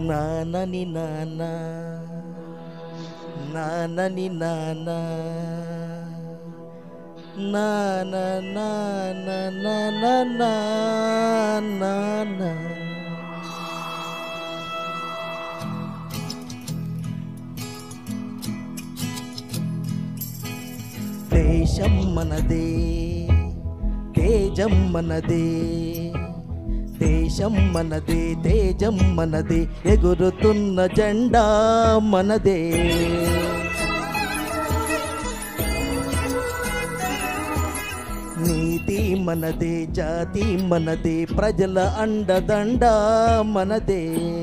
నానని నాన్న నానని నాన్న నాన్న నాన్న నాన్న నాన్న. దేశం మనదే తేజం మనదే, దేశం మనదే తేజం మనదే, ఎగురుతున్న జెండా మనదే. నీతి మనదే జాతి మనదే, ప్రజల అండదండ మనదే.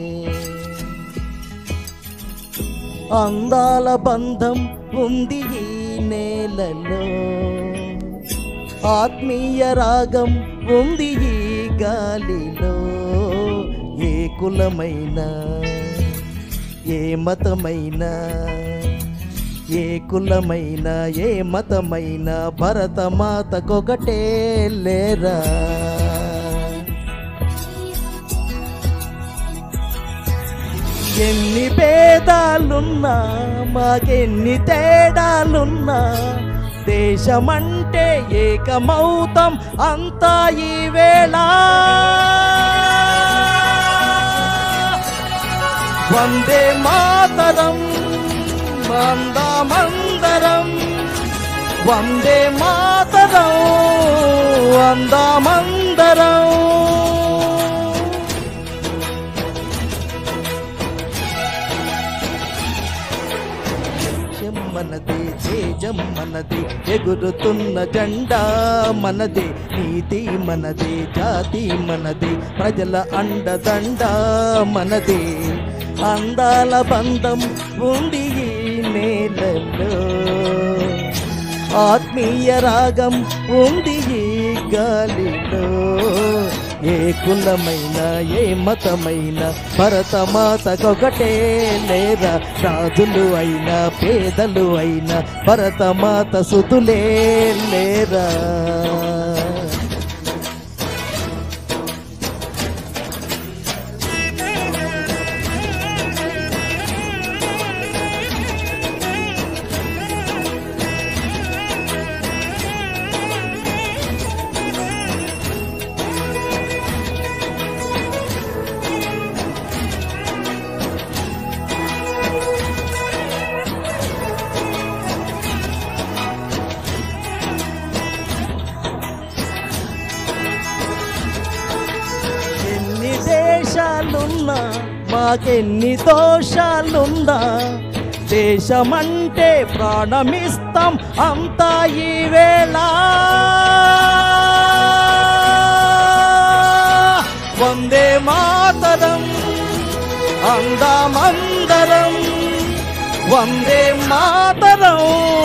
అందాల బంధం ఉంది ఈ నేలలో, ఆత్మీయ రాగం ఉంది ఈ గాలిలో. ఏ కులమైనా ఏ మతమైనా, ఏ కులమైనా ఏ మతమైనా, భరతమాతకొకటే లేరా. ఎన్ని భేదాలున్నా మాకెన్ని తేడాలున్నా, దేశమంటే ఏకమౌతం అంతా ఈ వేళ. వందే మాతరం అందామందరం, వందే మాతరం అందామందరం. మనదే తేజం మనదే, ఎగురుతున్న జెండా మనదే. నీతి మనదే జాతి మనదే, ప్రజల అండదండ మనదే. అందాల బంధం ఉంది ఈ నేలలో, ఆత్మీయ రాగం ఉంది ఈ గాలిలో. ఏ కులమైనా ఏ మతమైనా, భరతమాతకొకటే లేరా. రాజులు అయినా పేదలు అయినా, భరతమాత సుతులే లేరా. దేశాలున్నా మాకెన్ని దోషాలున్నా, దేశమంటే ప్రాణమిస్తాం అంతా ఈ వేళ. Vande Mataram అందామందరం, Vande Mataram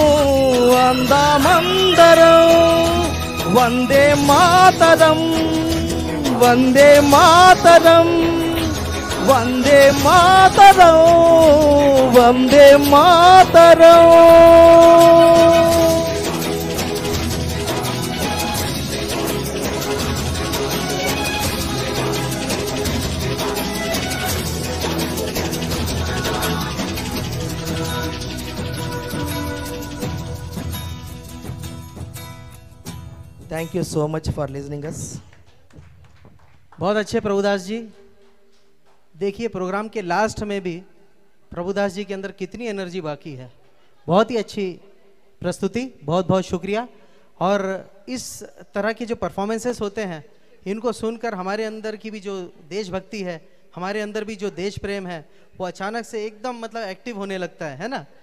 అందామందరం. Vande Mataram Vande Mataram, Vande Mataram Vande Mataram. Thank you so much for listening us. बहुत अच्छे प्रभुदास जी। देखिए प्रोग्राम के लास्ट में भी प्रभुदास जी के अंदर कितनी एनर्जी बाकी है। बहुत ही अच्छी प्रस्तुति, बहुत बहुत शुक्रिया। और इस तरह के जो परफॉर्मेंसेस होते हैं, इनको सुनकर हमारे अंदर की भी जो देशभक्ति है, हमारे अंदर भी जो देश प्रेम है, वो अचानक से एकदम मतलब एक्टिव होने लगता है ना।